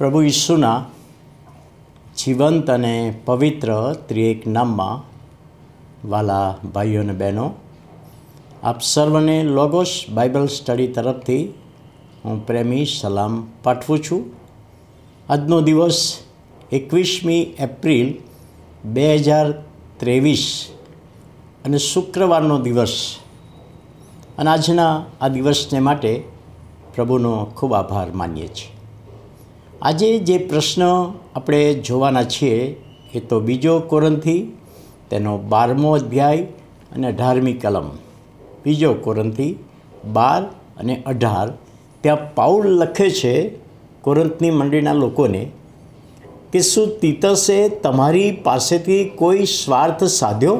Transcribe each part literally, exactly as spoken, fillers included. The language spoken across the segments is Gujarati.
પ્રભુ ઈસુના જીવંત અને પવિત્ર ત્રિએક નામમાં વાલા ભાઈઓ અને બહેનો, આપ સર્વને લોગોસ બાઇબલ સ્ટડી તરફથી હું પ્રેમી સલામ પાઠવું છું. આજનો દિવસ એકવીસમી એપ્રિલ બે હજાર ત્રેવીસ અને શુક્રવારનો દિવસ, અને આજના આ દિવસને માટે પ્રભુનો ખૂબ આભાર માનીએ છીએ. આજે જે પ્રશ્ન આપણે જોવાના છીએ એ તો બીજો કોરિન્થી તેનો બારમો અધ્યાય અને અઢારમી કલમ. બીજો કોરિન્થી બાર અને અઢાર. ત્યાં પાઉલ લખે છે કોરિન્થની મંડળીના લોકોને કે શું તીતસે તમારી પાસેથી કોઈ સ્વાર્થ સાધ્યો?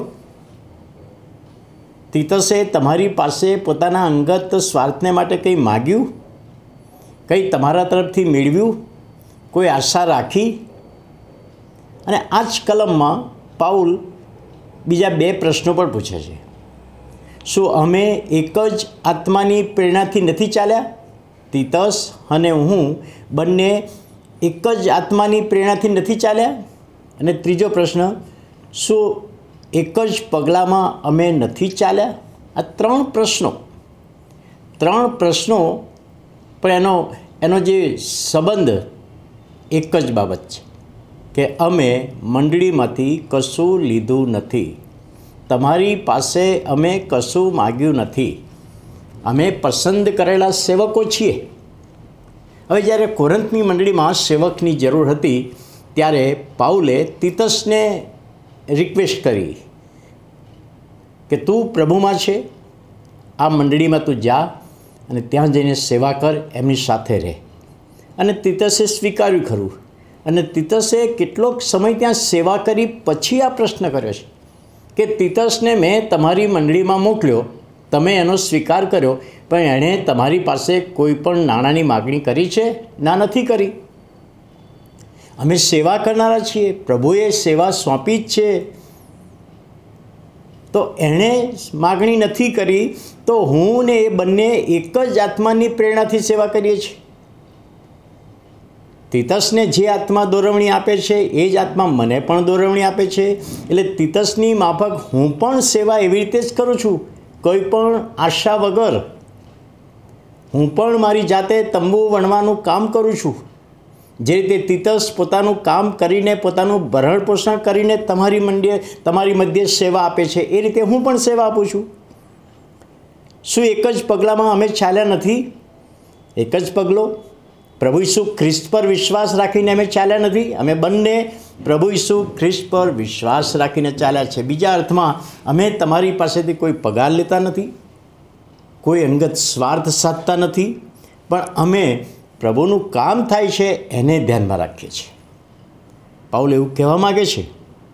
તીતસે તમારી પાસે પોતાના અંગત સ્વાર્થને માટે કંઈ માગ્યું? કંઈ તમારા તરફથી મેળવ્યું? કોઈ આશા રાખી? અને આ જ કલમમાં પાઉલ બીજા બે પ્રશ્નો પણ પૂછે છે. શું અમે એક જ આત્માની પ્રેરણાથી નથી ચાલ્યા? તીતસ અને હું બંને એક જ આત્માની પ્રેરણાથી નથી ચાલ્યા? અને ત્રીજો પ્રશ્ન, શું એક જ પગલામાં અમે નથી ચાલ્યા? આ ત્રણ પ્રશ્નો ત્રણ પ્રશ્નો પણ એનો એનો જે સંબંધ એક જ બાબત છે કે અમે મંડળીમાંથી કશું લીધું નથી, તમારી પાસે અમે કશું માગ્યું નથી, અમે પસંદ કરેલા સેવકો છીએ. હવે જ્યારે કોરિન્થની મંડળીમાં સેવકની જરૂર હતી ત્યારે પાઉલે તીતસને રિક્વેસ્ટ કરી કે તું પ્રભુમાં છે, આ મંડળીમાં તું જા અને ત્યાં જઈને સેવા કર, એમની સાથે રહે. અને તીતસે સ્વીકાર્યું ખરું, અને તીતસે કેટલોક સમય ત્યાં સેવા કરી પછી આ પ્રશ્ન કર્યો છે કે તીતસને મેં તમારી મંડળીમાં મોકલ્યો, તમે એનો સ્વીકાર કર્યો, પણ એણે તમારી પાસે કોઈ પણ નાણાંની માગણી કરી છે? ના, નથી કરી. અમે સેવા કરનારા છીએ, પ્રભુએ સેવા સોંપી જ છે, તો એણે માગણી નથી કરી, તો હું ને એ બંને એક જ આત્માની પ્રેરણાથી સેવા કરીએ છીએ. તીતસને જે આત્મા દોરવણી આપે છે એ જ આત્મા મને પણ દોરવણી આપે છે. એટલે તીતસની માફક હું પણ સેવા એવી રીતે જ કરું છું, કોઈ પણ આશા વગર. હું પણ મારી જાતે તંબુ વણવાનું કામ કરું છું. જે રીતે તીતસ પોતાનું કામ કરીને, પોતાનું ભરણ પોષણ કરીને તમારી મંડળીએ તમારી મધ્યે સેવા આપે છે, એ રીતે હું પણ સેવા આપું છું. શું એક જ પગલામાં અમે ચાલ્યા નથી? એક જ પગલો પ્રભુ ઈસુ ખ્રિસ્ત પર વિશ્વાસ રાખીને અમે ચાલ્યા નથી. અમે બંને પ્રભુ ઈસુ ખ્રિસ્ત પર વિશ્વાસ રાખીને ચાલ્યા છે. બીજા અર્થમાં અમે તમારી પાસેથી કોઈ પગાર લેતા નથી, કોઈ અંગત સ્વાર્થ સાધતા નથી, પણ અમે પ્રભુનું કામ થાય છે એને ધ્યાનમાં રાખીએ છીએ. પાઉલ એવું કહેવા માગે છે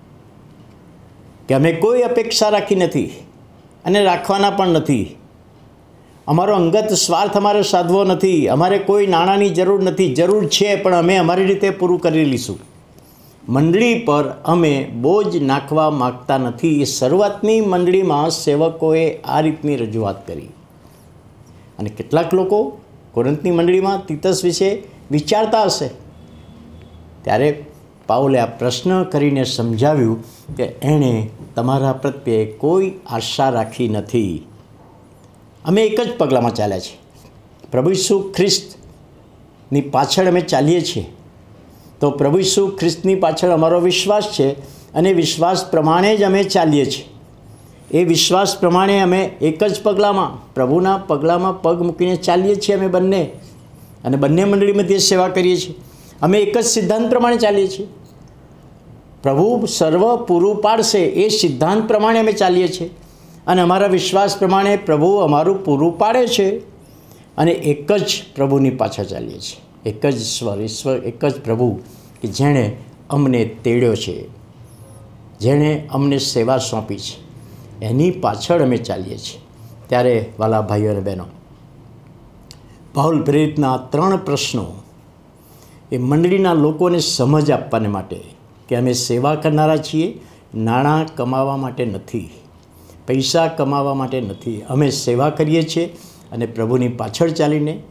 કે અમે કોઈ અપેક્ષા રાખી નથી અને રાખવાના પણ નથી. અમારો અંગત સ્વાર્થ અમારે સાધવો નથી, અમારે કોઈ નાણાંની જરૂર નથી. જરૂર છે પણ અમે અમારી રીતે પૂરું કરી લઈશું. મંડળી પર અમે બોજ નાખવા માગતા નથી. એ શરૂઆતની મંડળીમાં સેવકોએ આ રીતની રજૂઆત કરી. અને કેટલાક લોકો કોરિન્થની મંડળીમાં તીતસ વિશે વિચારતા હશે, ત્યારે પાઉલે આ પ્રશ્ન કરીને સમજાવ્યું કે એણે તમારા પ્રત્યે કોઈ આશા રાખી નથી. અમે એક જ પગલામાં ચાલ્યા છીએ. પ્રભુ ઈસુ ખ્રિસ્તની પાછળ અમે ચાલીએ છીએ, તો પ્રભુ ઈસુ ખ્રિસ્તની પાછળ અમારો વિશ્વાસ છે, અને વિશ્વાસ પ્રમાણે જ અમે ચાલીએ છીએ. એ વિશ્વાસ પ્રમાણે અમે એક જ પગલામાં, પ્રભુના પગલામાં પગ મૂકીને ચાલીએ છીએ અમે બંને, અને બંને મંડળીમાંથી સેવા કરીએ છીએ. અમે એક જ સિદ્ધાંત પ્રમાણે ચાલીએ છીએ. પ્રભુ સર્વ પૂરું પાડશે એ સિદ્ધાંત પ્રમાણે અમે ચાલીએ છીએ, અને અમારા વિશ્વાસ પ્રમાણે પ્રભુ અમારું પૂરું પાડે છે, અને એક જ પ્રભુની પાછળ ચાલીએ છીએ. એક જ ઈશ્વર ઈશ્વર એક જ પ્રભુ કે જેણે અમને તેડ્યો છે, જેણે અમને સેવા સોંપી છે, એની પાછળ અમે ચાલીએ છીએ. ત્યારે વાલા ભાઈઓ અને બહેનો, પાઉલ પ્રેરિતના ત્રણ પ્રશ્નો એ મંડળીના લોકોને સમજ આપવાને માટે કે અમે સેવા કરનારા છીએ, નાણાં કમાવા માટે નથી, પૈસા કમાવા માટે નથી. અમે સેવા કરીએ છીએ અને પ્રભુની પાછળ ચાલીને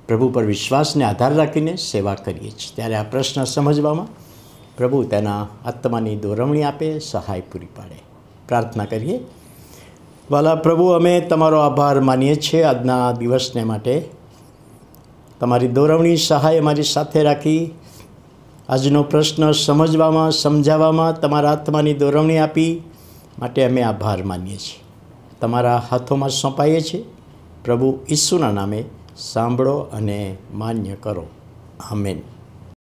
પ્રભુ પર વિશ્વાસને આધાર રાખીને સેવા કરીએ છીએ, ત્યારે આ પ્રશ્ન સમજવામાં પ્રભુ તેના આત્માની દોરવણી આપે, સહાય પૂરી પાડે. પ્રાર્થના કરીએ. વાલા પ્રભુ, અમે તમારો આભાર માનીએ છીએ આજના દિવસને માટે. તમારી દોરવણી સહાય અમારી સાથે રાખી આજનો પ્રશ્ન સમજવામાં, સમજાવવામાં તમારા આત્માની દોરવણી આપી માટે અમે આભાર માનીએ છીએ. તમારા હાથોમાં સોંપાઈએ છીએ. પ્રભુ ઈસુના નામે સાંભળો અને માન્ય કરો. આમેન.